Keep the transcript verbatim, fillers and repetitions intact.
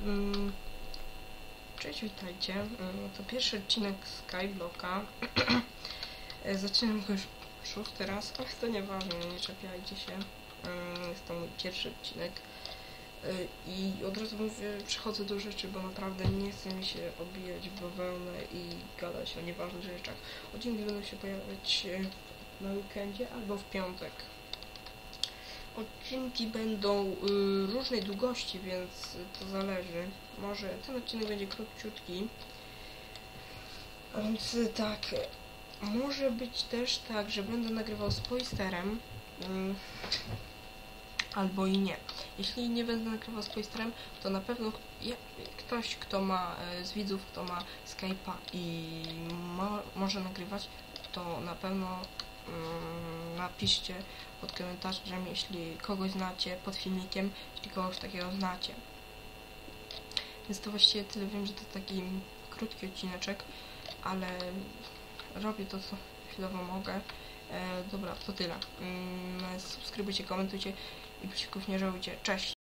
Mm, Cześć, witajcie. Mm, To pierwszy odcinek Skyblocka. Zaczynam go już szósty raz, ale to nieważne, nie czepiajcie się. Mm, Jest to mój pierwszy odcinek. Y, I od razu mówię, przechodzę do rzeczy, bo naprawdę nie chcę mi się obijać w bawełnę i gadać o nieważnych rzeczach. Odcinki będą się pojawiać y, na weekendzie albo w piątek. Odcinki będą y, różnej długości, więc to zależy. Może ten odcinek będzie króciutki. A więc y, tak, może być też tak, że będę nagrywał z poisterem, y, albo i nie. Jeśli nie będę nagrywał z poisterem, to na pewno ja, ktoś, kto ma y, z widzów, kto ma Skype'a i mo, może nagrywać, to na pewno y, napiszcie pod komentarzem, jeśli kogoś znacie, pod filmikiem, jeśli kogoś takiego znacie. Więc to właściwie tyle. Wiem, że to taki krótki odcineczek, ale robię to, co chwilowo mogę. E, dobra, to tyle. Mm, subskrybujcie, komentujcie i przycisków nie żałujcie. Cześć!